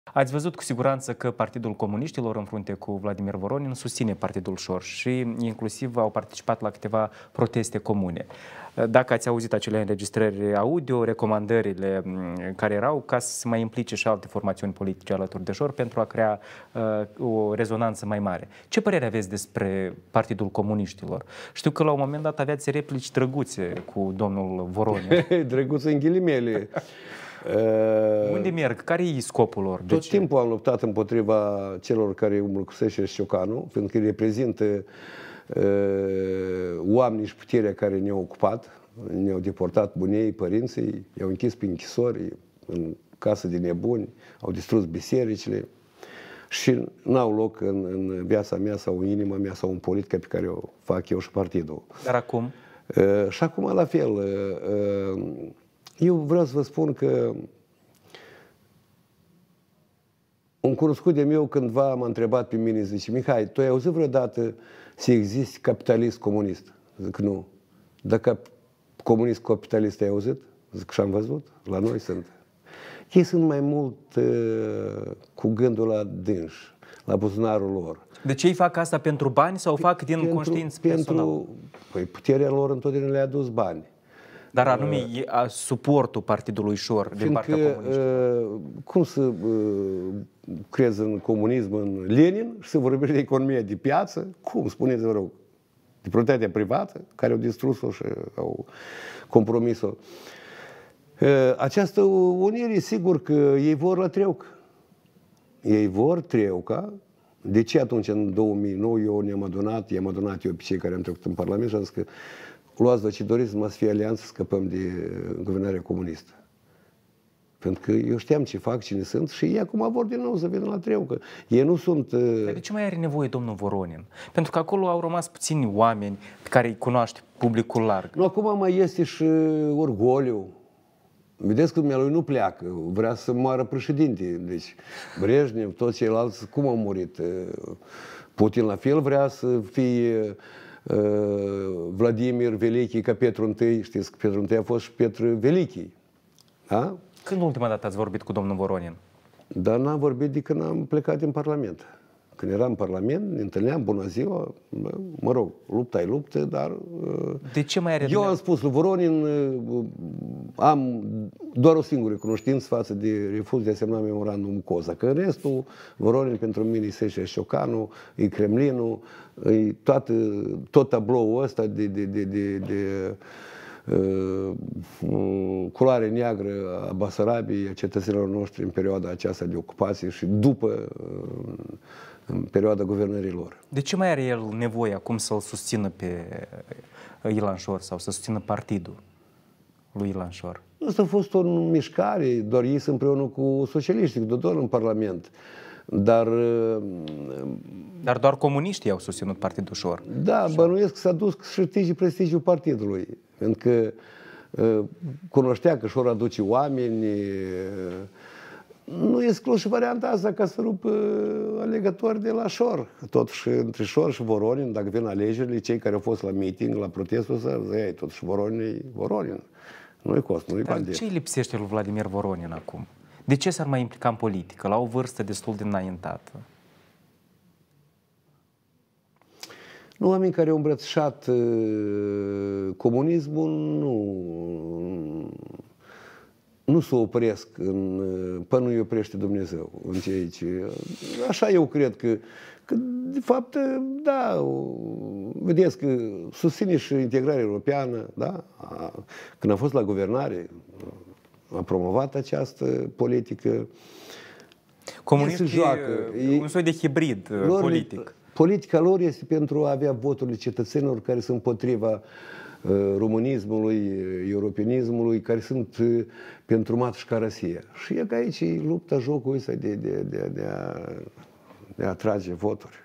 Ați văzut cu siguranță că Partidul Comuniștilor, în frunte cu Vladimir Voronin, susține Partidul Șor și inclusiv au participat la câteva proteste comune. Dacă ați auzit acele înregistrări audio, recomandările care erau ca să se mai implice și alte formațiuni politice alături de Șor pentru a crea o rezonanță mai mare. Ce părere aveți despre Partidul Comuniștilor? Știu că la un moment dat aveați replici drăguțe cu domnul Voronin. Drăguțe în ghilimele. Unde merg? Care e scopul lor? Tot timpul am luptat împotriva celor care umblă cu Seșer și Ciocanu, pentru că îi reprezintă oamenii și puterea care ne-au ocupat, ne-au deportat bunii, părinții, i-au închis pe închisori, în casă de nebuni, au distrus bisericile și n-au loc în viața mea sau în inima mea sau în politica pe care o fac eu și partidul. Dar acum? Și acum la fel. Eu vreau să vă spun că un cunoscut de meu cândva m-a întrebat pe mine, zice: Mihai, tu ai auzit vreodată să existe capitalist comunist? Zic, nu. Dacă comunist capitalist ai auzit? Zic, și am văzut. La noi sunt. Ei sunt mai mult cu gândul la dânși, la buzunarul lor. Deci ei fac asta pentru bani sau fac din conștiință personală? Păi puterea lor întotdeauna le-a adus bani. Dar anume suportul Partidului Șor din partea comuniștilor. Cum să crezi în comunism, în Lenin și să vorbești de economia de piață? Cum, spuneți vă rog, de proprietatea privată, care au distrus-o și au compromis-o. Această unire, sigur că ei vor la treucă. Ei vor treuca. De ce atunci, în 2009, i-am adunat eu pe cei care am trecut în Parlament și am zis că luați-vă ce doriți, să fie alianță, să scăpăm de guvernarea comunistă. Pentru că eu știam ce fac, cine sunt și ei acum vor din nou să vină la treucă. Ei nu sunt... Dar de ce mai are nevoie domnul Voronin? Pentru că acolo au rămas puțini oameni pe care îi cunoaște publicul larg. Nu, acum mai este și orgoliu. Vedeți că dumnealui nu pleacă, vrea să moară președinte. Deci Brejnev, toți ceilalți, cum au murit? Putin la fel vrea să fie Vladimir Velichi ca Petru I. Știți că Petru I a fost și Petru Velichi. Da? Când ultima dată ați vorbit cu domnul Voronin? Dar n-am vorbit de când am plecat din Parlament. Când eram în Parlament, ne întâlneam, bună ziua, mă rog, lupta e luptă, dar... De ce mai are... Eu am spus lui Voronin, am doar o singură cunoștință față de refuz de a semna memorandumul COZA, că în restul, Voronin pentru mine e Seșer și Ciocanu, e Kremlinul, e tot tabloul ăsta de culoare neagră a Basarabiei, a cetățenilor noștri în perioada aceasta de ocupație și după, în perioada guvernării lor. De ce mai are el nevoie acum să-l susțină pe Ilan Șor sau să susțină partidul lui Ilan Șor? Asta a fost o mișcare, doar ei sunt împreună cu socialiștii, cu Dodon în Parlament. Dar doar comuniștii au susținut Partidul Șor. Da, bănuiesc că s-a dus și prestigiul partidului. Pentru că cunoștea că Șor aduce oameni. Nu exclus și varianta asta ca să rupă alegători de la Șor. Totuși, între Șor și Voronin, dacă vin alegerile, cei care au fost la meeting, la protestul ăsta, zic, totuși Voronin e Voronin. Nu-i Cost, nu-i Bandier. Ce îi lipsește lui Vladimir Voronin acum? De ce s-ar mai implica în politică, la o vârstă destul de înaintată? Nu, oameni care au îmbrățișat comunismul nu se opresc până nu-i oprește Dumnezeu în ceea ce... Așa eu cred că de fapt, da, vedeți că susține și integrarea europeană, da? Când a fost la guvernare, a promovat această politică. Comunistii joacă. Un soi de hibrid politic. Politica lor este pentru a avea voturile cetățenilor care sunt împotriva românismului, europeanismului, care sunt pentru Matușca Rosia. Și e că aici lupta jocul ăsta de a atrage voturi.